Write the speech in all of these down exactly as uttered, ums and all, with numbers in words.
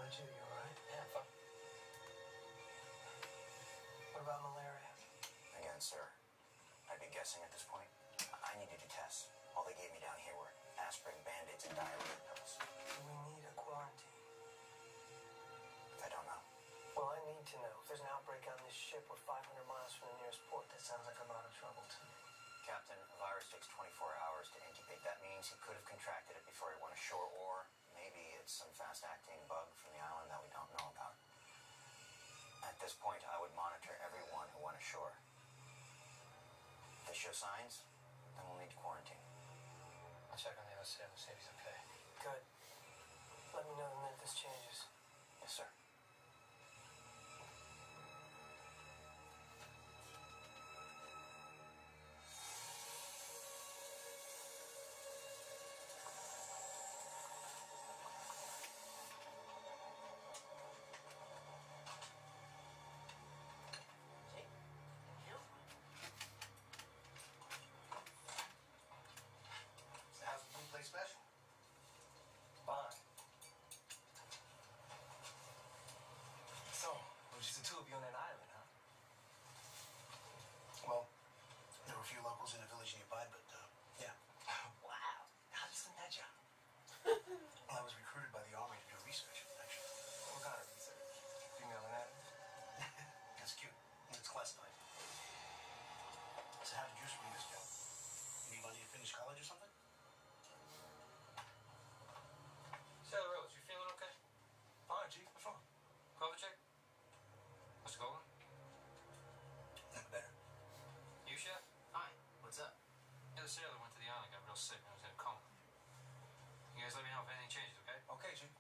about you? You alright? Yeah, fine. What about malaria? Again, sir, I'd be guessing at this point. I need to do tests. All they gave me down here were aspirin, Band-Aids, and diarrhea pills. We need a quarantine. I don't know. Well, I need to know. If there's an outbreak on this ship, we're five hundred miles from the nearest port. That sounds like a lot of trouble to me. Captain, a virus takes twenty-four hours to incubate. That means he could have contracted it before he went ashore, or maybe it's some fast-acting bug from the island that we don't know about. At this point, I would monitor everyone who went ashore. If they show signs, then we'll need to quarantine. I'll check on the other sailor, see if he's okay. Good. Let me know the minute this changes. Yes, sir. How's the blue play special? Fine. So, it was just the two of you on that island, huh? Well, there were a few locals in a village nearby, but, uh, yeah. Wow. How'd you sling that job? Well, I was recruited by the Army to do research, actually. What kind of research? Female anatomy? That's cute. It's classified. So how did you swing this job? Anybody to finish college or something? Sailor Rose, you feeling okay? Fine, Chief. What's wrong? COVID check? Mister Golan? Never better. You, Chef? Hi, what's up? Yeah, the sailor went to the island, got real sick, and was in a coma. You guys let me know if anything changes, okay? Okay, Chief.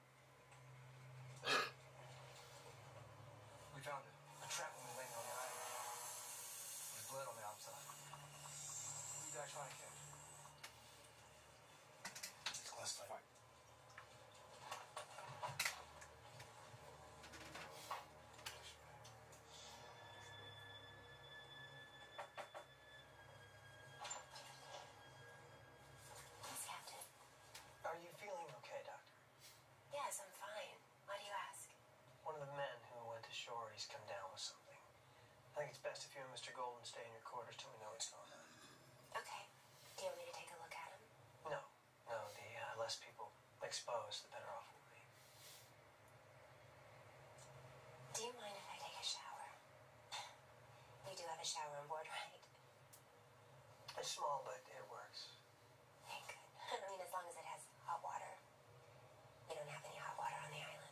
We found a, a trap woman laying on the island. There's blood on the outside. Who you guys trying to catch? It's classified. Yes, Captain. Are you feeling okay, Doctor? Yes, I'm fine. Why do you ask? One of the men who went ashore, he's come down with something. I think it's best if you and Mister Golden stay in your quarters till we know what's going on. Okay. Do you want me to take a look at him? No. No, the uh, less people exposed, the better off we'll be. Do you mind if I take a shower? You do have a shower on board, right? It's small, but it works. Okay, good. I mean, as long as it has hot water. We don't have any hot water on the island.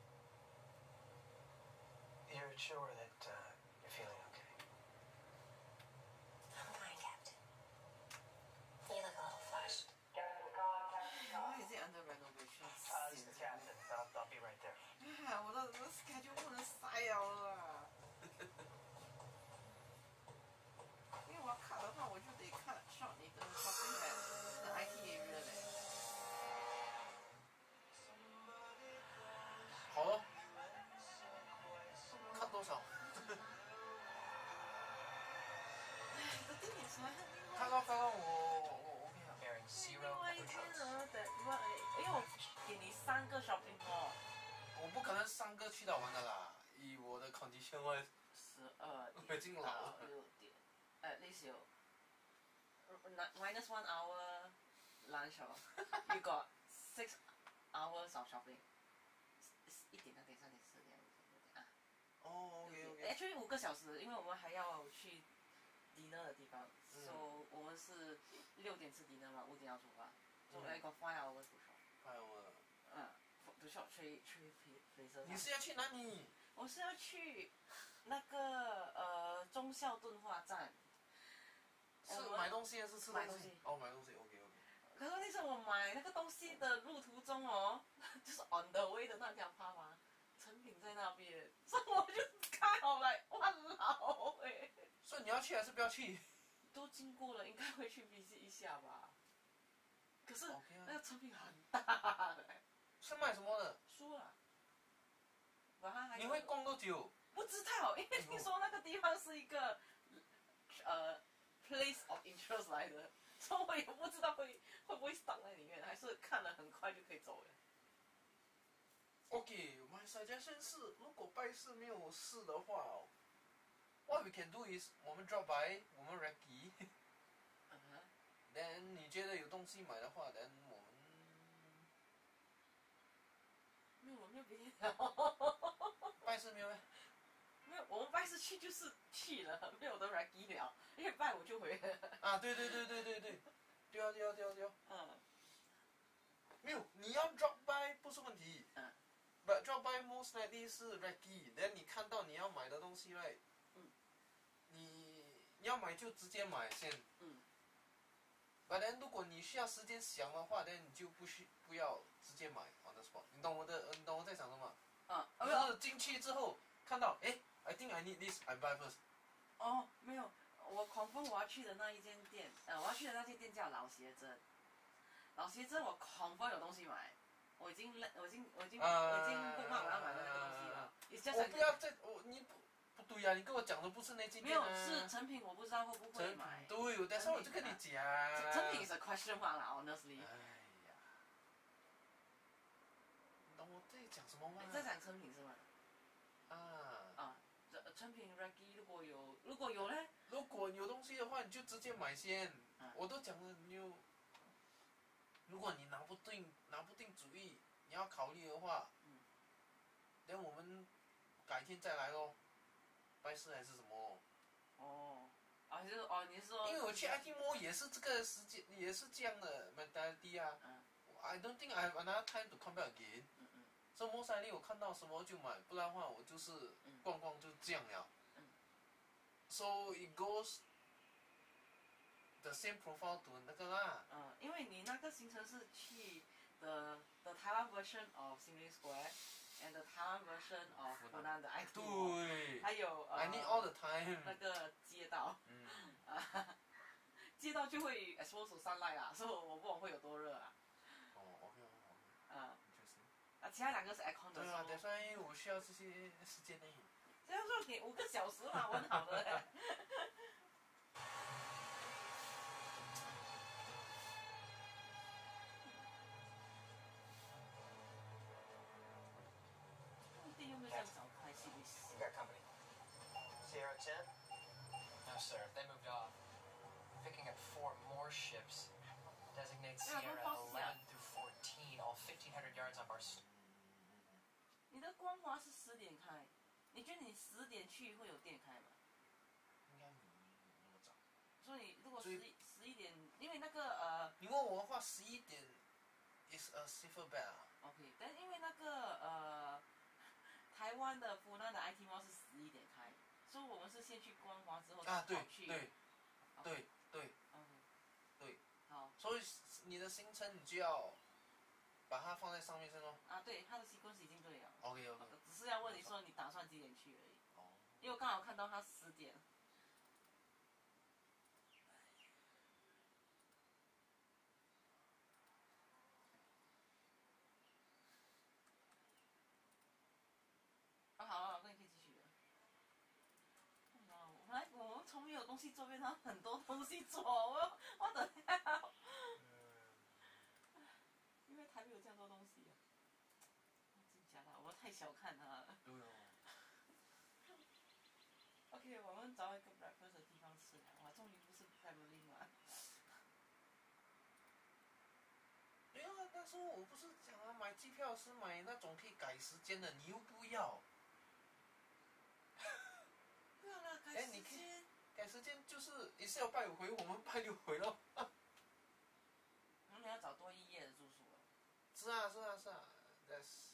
You're sure that uh, you're feeling okay? I'm fine, Captain. You look a little flushed. Why is it under renovation? Uh, this is the captain. I'll, I'll be right there. 哎，我的我的 schedule 不能塞了啦。因为我要看的话，我就得看上你的 shopping at 的 I T area 嘞。 好了，看多少？ 我跟你说， 看到刚刚我我我 OK 啊。 另外一天呢，等因为因为我给你三个 shopping mall， 我不可能三个去到完的啦，以我的 condition 我十二我已经老了到六点，at least 有 minus one hour lunch 哦，you got six hours of shopping， 一点、两点、三点、四点、五点、六点啊。 哦 ，OK OK。 actually 五个小时，因为我们还要去 dinner 的地方，所以我们是六点吃 dinner 嘛，五点要出发，所以 I got five hours to shop。 five hours。 嗯 ，to shop three three places。 你是要去哪里？ 我是要去那个呃忠孝敦化站。 是买东西还是吃东西？ 买东西。 哦，买东西 OK OK。 可是那时候我买那个东西的路途中哦，就是 on the way 的那条趴嘛，成品在那边，所以我就看好来，哇老哎！ 所以你要去还是不要去？ 都经过了，应该会去 visit 一下吧。可是 OK 啊那个成品很大的， 是卖什么的？ 输了。晚上还有你会逛多久？ 不知道，因为听说那个地方是一个呃 place of interest 来的。所以我也不知道会会不会挡在里面，还是看了很快就可以走了。 OK， my suggestion 是，如果拜四没有事的话 ，what we can do is 我们 drop by， 我们 recce， 嗯哼， then 你觉得有东西买的话 ，then 我们没有，我没有别的了。 拜四没有咩？ 没有，我们拜四去就是去了，没有的 ready 了，因为拜五就回来了。 啊，对对对对对对，对啊对啊对啊对啊， 嗯没有，你要 drop by 不是问题。 嗯。 But drop by most likely 是 recce，then 你看到你要买的东西 right， 嗯， 你你要买就直接买先。 嗯。 But then 如果你需要时间想的话 ，then 你就不需不要直接买 on the spot。你懂我的，你懂我在想什么？ 嗯， 就没有。 是进去之后看到，哎 ，I think I need this, I buy first。 哦，没有，我狂风我要去的那一间店，呃，我要去的那间店叫老鞋针。老鞋针我狂风有东西买，我已经我已经我已经、 呃、 我已经不骂我要买的那个东西了。It's just 我不要再我你不不对呀、啊，你跟我讲的不是那间没有店啊。 是成品，我不知道会不会成买。 对，但是我就跟你讲。 成品 is a question mark 啦 ，honestly。 哎呀，你懂我在讲什么吗？ 你在讲成品是吗？ 啊。 啊，这成品 Reggie 如果有如果有嘞， 如果有东西的话，你就直接买先。 嗯、 我都讲了，你有，如果你拿不定拿不定主意，你要考虑的话， 嗯， 等我们改天再来咯。拜四还是什么？ 哦，啊，就是哦，你是说？ 因为我去 I T Mall 也是这个时间，也是这样的 mentality 啊。 嗯。 I don't think I have another time to come back again。 嗯嗯。 所以most likely 我看到什么就买，不然的话我就是逛逛就这样了。 嗯。 So it goes the same profile to 那个啦。 嗯，因为你那个行程是去 the the Taiwan version of Sim Lim Square and the Taiwan version of 湖南的 I T Mall， 对。 还有呃 I need all the time。 那个街道。 嗯。 啊，街道就会 expose to sunlight 啦，所以我不懂会有多热啊。 哦 ，OK OK。 嗯。啊，其他两个是 aircon 的。 对啊，但是我需要这些时间呢。 这样说给五个小时嘛，我很好的嘞。店又没有这样早开，是不是 You got company. Sierra ten? No, sir. They moved off. Picking up four more ships. Designate Yeah, Sierra we're close, yeah. eleven through fourteen, all fifteen hundred yards off our. 你的光华是十点开，你觉得你十点去会有店开吗？ 应该没那么早。 所以如果十一十一点，因为那个呃， 你问我的话，十一点 is a safer bet 啊。 OK， 但因为那个呃，台湾的湖南的 I T Mall 是十一点开，所以我们是先去光华之后啊，对跑去。 对对对。 OK。 对。 好。 所以你的行程你就要把它放在上面先咯。 啊，对，他的 sequence 已经对了。 OK OK。 只是要问你说你打算几点去而已。 哦。 因为我刚好看到他十点。啊，好了，那你可以继续了。我来，我们从没有东西做变成很多东西做，我我的 hell。因为台北有这样多东西、啊，真假的，我太小看他了。 对哦。 OK， 我们找一个 breakfast 的地方吃了，哇，终于不是 family 了。 对啊，那时候我不是讲啊，买机票是买那种可以改时间的，你又不要。 不要啦，改时间。 改时间就是也是要拜五回，我们拜六回咯。 我们要找多一夜的住宿了。 是啊是啊是啊，但是，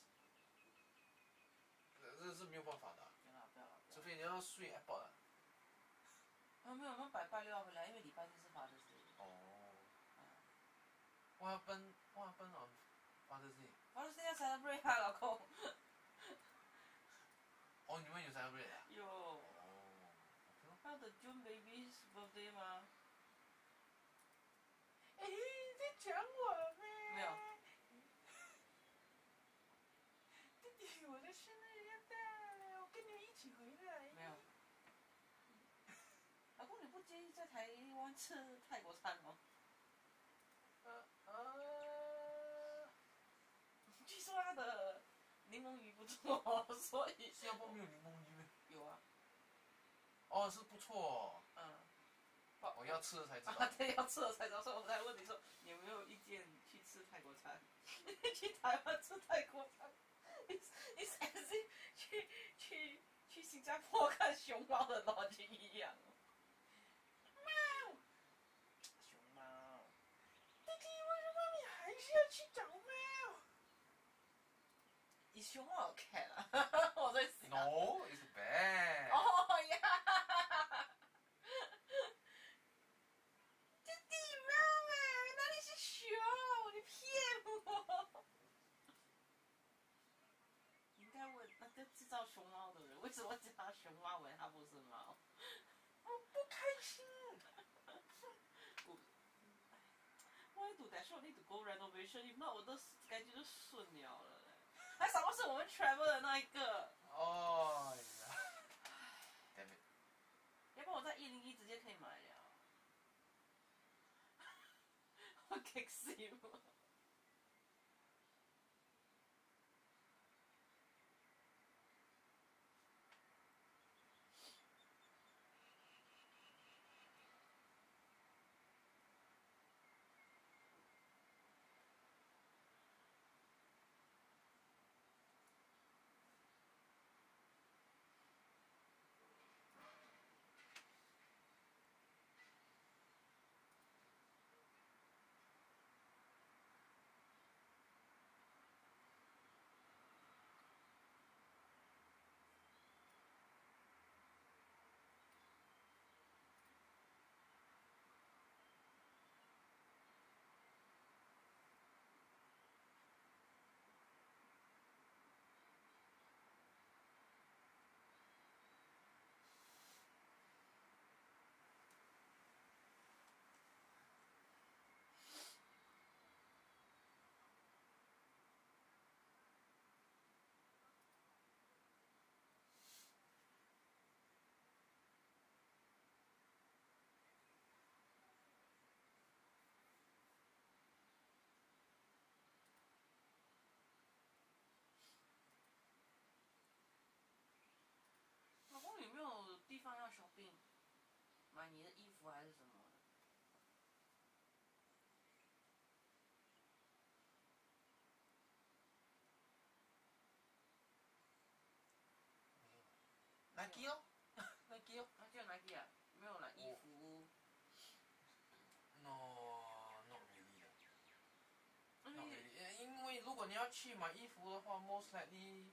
这是没有办法的。 不要了不要了。 除非你要睡 airport 啊。 啊没有，我们拜拜六要回来，因为礼拜天是 Father's Day。 哦。What happened? What happened on Father's Day? Father's Day 要 celebrate 啊，老公。 哦，你们有 celebrate 啊？ 有。 哦。 他的 June baby's birthday 吗？ 哎，你在讲我咩？ 没有。 弟弟，我的生日要到了，我跟你们一起回来。 没有。老公，你不介意在台湾吃泰国餐吗？ 呃呃。 据说他的柠檬鱼不错，所以新加坡没有柠檬鱼吗？ 有啊， 哦，是不错、哦。 嗯。 我要吃了才知道。 啊，对，要吃了才知道。所以我才问你说，你有没有意见去吃泰国餐？去台湾吃泰国餐，it's it's as if 去去去新加坡看熊猫的逻辑一样。猫，熊猫，弟弟，为什么你还是要去找猫？你熊猫 cat 啊？我在想。 No, it's bad. 哦呀。制造熊猫的人为什么叫它熊猫尾？它不是猫。我不开心。Why do that? Sure need to go renovation. If not, 我的感觉就顺了了。还什么是我们 travel 的那一个？ 哦呀 ，damn it！ 要不然我在一零一直接可以买了。我 kick 死我。老公有没有地方要 shopping？ 买你的衣服还是什么的？ Nike 哦 ，Nike 哦。 啊，就 Nike 啊，没有啦，衣服。 No, not really 的。Not really，因为如果你要去买衣服的话 ，most likely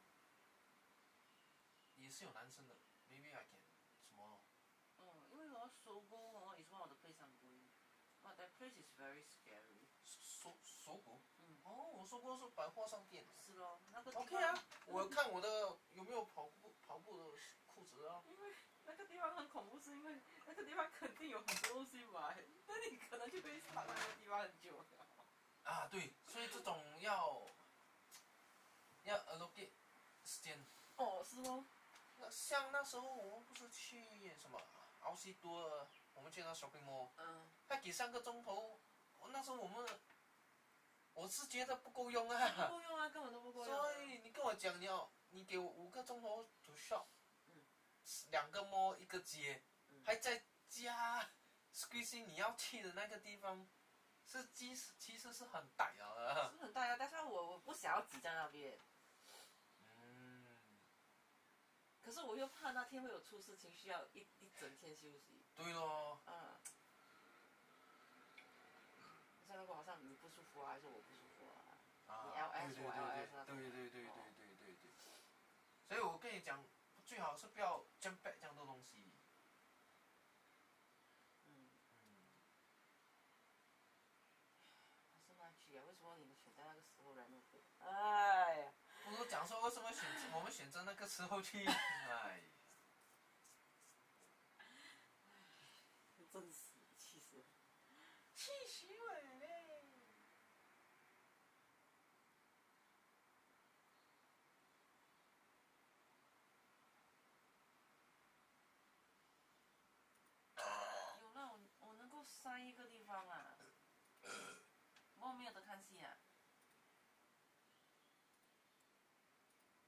也是有男生的。Maybe I can 什么？ 嗯，因为我搜过哦 ，is one of the place I'm going. But that place is very scary. 搜搜狗？ 嗯。 哦，我搜过是百货商店。 是咯，那个地方。 OK 啊，我看我的有没有跑步跑步的裤子啊。 因为那个地方很恐怖，是因为那个地方肯定有很多东西买，那你可能就会躺在那个地方很久了。 啊，对，所以这种要要 allocate 时间。 哦，是咯。 那像那时候我们不是去什么奥西多，我们去那 shopping mall， 嗯。 他给三个钟头，那时候我们，我是觉得不够用啊。 不够用啊，根本都不够用、啊。 所以你跟我讲你要，你给我五个钟头 to shop， 嗯， 两个 mall 一个街， 嗯、 还在加 squeezing 你要去的那个地方，是其实其实是很大啊。 是很大呀，但是我我不想要挤在那边。 嗯。 可是我又怕那天会有出事情，需要一一整天休息。 对咯。 嗯。像如果好像你不舒服啊，还是我不舒服啊？ 啊， 你 L S 我 L S 对对对对对对对对。所以我跟你讲，最好是不要 jump back 这样多东西。 嗯。嗯。还是那句啊，为什么你们选在那个时候来那个？哎呀。 不如讲说为什么选择我们选择那个时候去？哎。 真是气死！气死我嘞！有那我我能够塞一个地方啊，我没有得看戏啊。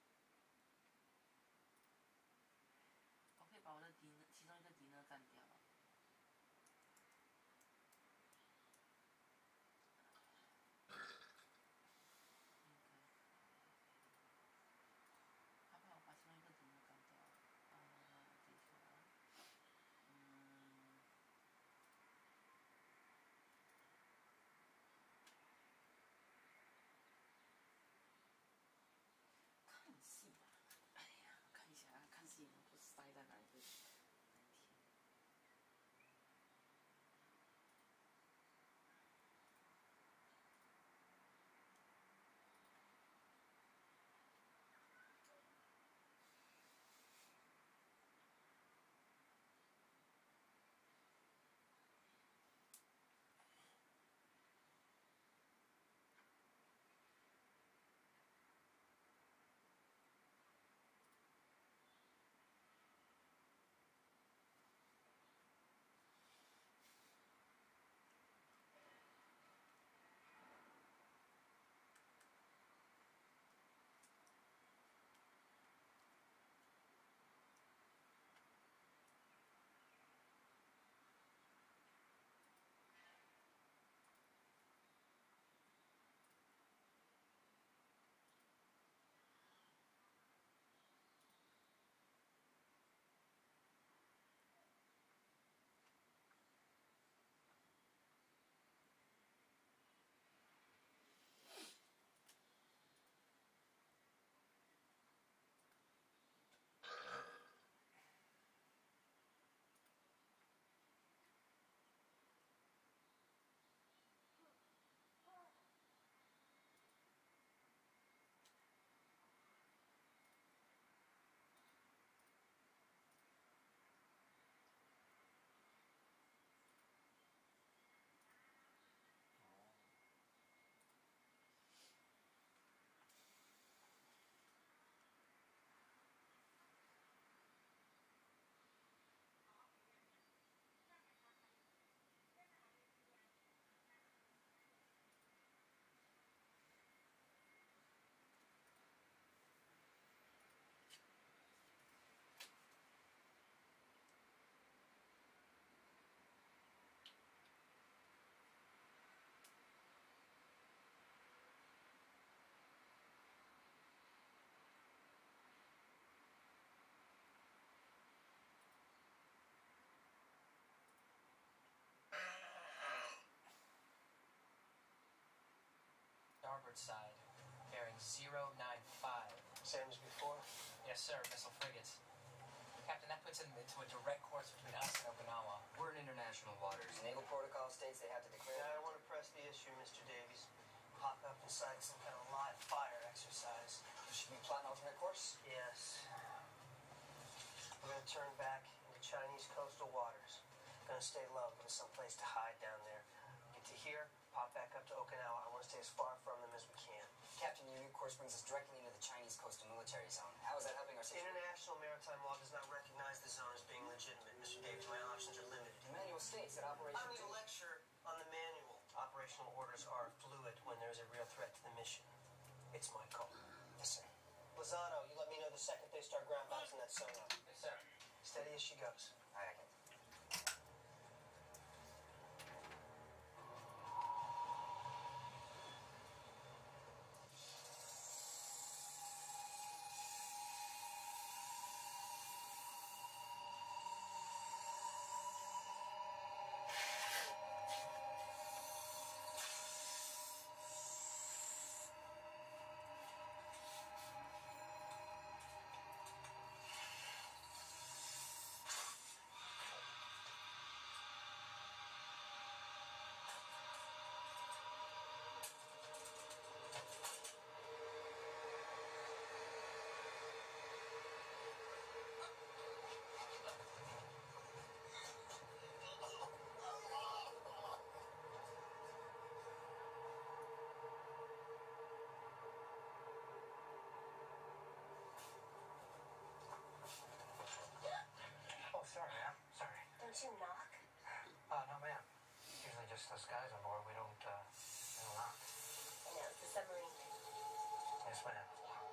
starboard side, bearing zero nine five. Same as before? Yes, sir, missile frigates. Captain, that puts it into a direct course between us and Okinawa. We're in international waters. Naval protocol states they have to declare... Yeah, I don't want to press the issue, Mister Davies. Pop up inside some kind of live fire exercise. Should we plot an alternate course? Yes. We're going to turn back into Chinese coastal waters. Going to stay low, give us some place to hide down there. Get to here, pop back up to Okinawa. I want to stay as far from them as we can. Captain, your new course brings us directly into the Chinese coastal military zone. How is that helping our situation? International maritime law does not recognize the zone as being legitimate. Mister Davies, my options are limited. The manual states that operation... I don't need a lecture on the manual. Operational orders are fluid when there's a real threat to the mission. It's my call. Yes, sir. Lozano, you let me know the second they start ground bouncing that sonar. Yes, sir. Steady as she goes. Aye, aye, Captain. Oh, sorry, ma'am. Sorry. Don't you knock? Uh, no, ma'am. Usually just us guys on board. We don't, uh, we don't knock. I know, it's the submarine. Yes, ma'am.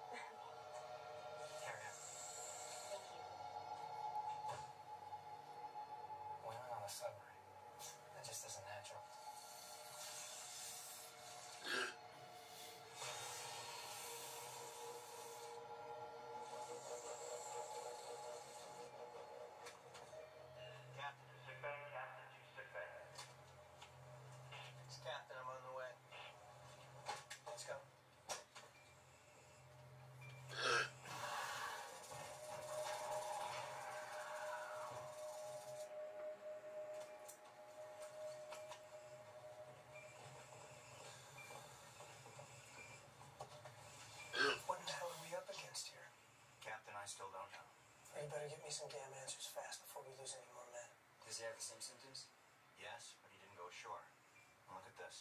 Carry on. Thank you. Women on a submarine. That just isn't natural. Captain, sick bay. Captain to sick bay. It's Captain, I'm on the way. Let's go. What the hell are we up against here? Captain, I still don't know. You better get me some damn answers fast before we lose any more men. Does he have the same symptoms? Yes, but he didn't go ashore. And look at this.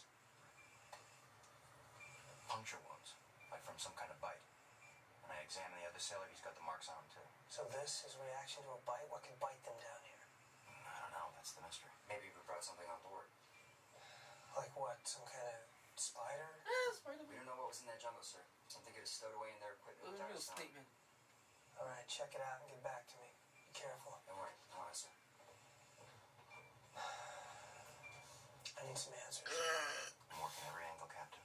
Puncture wounds, like from some kind of bite. And I examined the other sailor, he's got the marks on him too. So this is a reaction to a bite? What could bite them down here? I don't know, that's the mystery. Maybe we brought something on board. Like what? Some kind of spider? Ah, Spider We Man. don't know what was in that jungle, sir. Something could have stowed away in their equipment. A without real us knowing. statement. All right, check it out and get back to me. Be careful. Don't worry, no answer. I need some answers. I'm working every angle, Captain.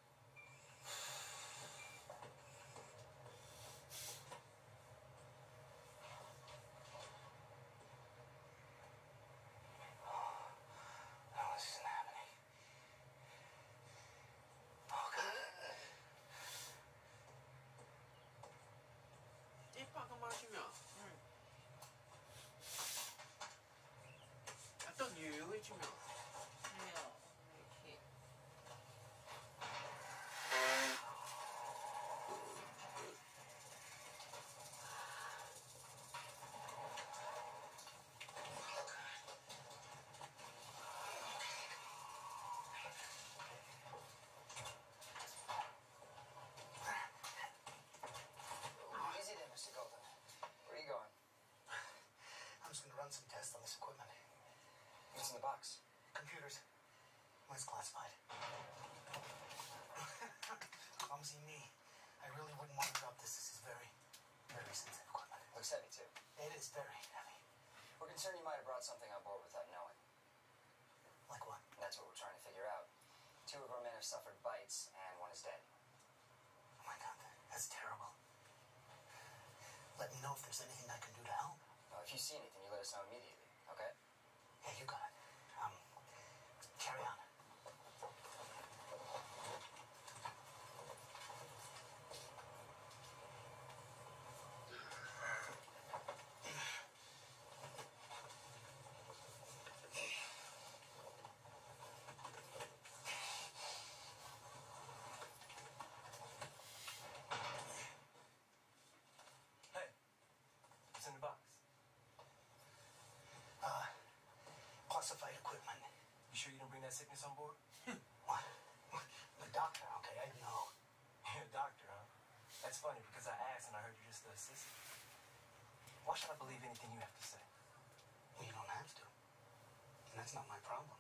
No, this isn't happening. Oh, God. 一百个八十秒。 嗯。 啊，到你有一几秒。 没有，没看。 Easy there, Mister Golden. Where are you going? I'm just gonna run some tests on this equipment. What's in the box? Computers. Mine's classified. Clumsy me. I really wouldn't want to drop this. This is very, very sensitive equipment. Looks heavy, too. It is very heavy. We're concerned you might have brought something on board without knowing. Like what? That's what we're trying to figure out. Two of our men have suffered bites, and one is dead. Oh my God, that's terrible. Let me know if there's anything I can do to help. Well, if you see anything, you let us know immediately, okay? Yeah, you got it. Um, carry on. classified equipment. You sure you didn't bring that sickness on board? What? I'm a doctor, okay? I know. You're a doctor, huh? That's funny because I asked and I heard you're just a assistant. Why should I believe anything you have to say? Well, you don't have to. And that's not my problem.